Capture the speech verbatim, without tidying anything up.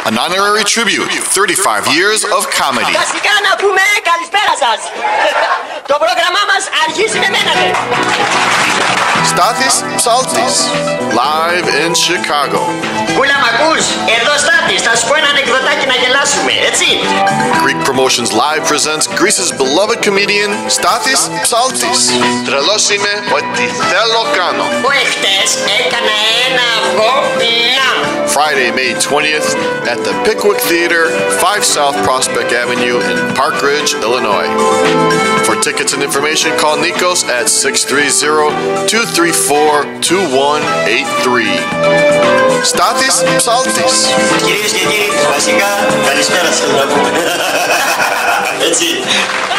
An honorary tribute, thirty-five years of comedy. Βασικά να πούμε καλησπέρα σας. Το πρόγραμμά μας αρχίζει με μένα. Stathis Psaltis, live in Chicago. Πούλα μ' ακούς, εδώ Στάθης, θα σου πω ένα ανεκδοτάκι να γελάσουμε, έτσι. Greek Promotions Live presents Greece's beloved comedian Stathis Psaltis. Τρελός είμαι, ό,τι θέλω κάνω. Που εχθές έκανα ένα αυγό λάμ. Friday, May twentieth at the Pickwick Theater, five South Prospect Avenue in Park Ridge, Illinois. For tickets and information, call Nikos at six three zero, two three four, two one eight three. Stathis Psaltis. Κυρίες και κύριοι, βασικά καλησπέρα σας να πούμε. Έτσι.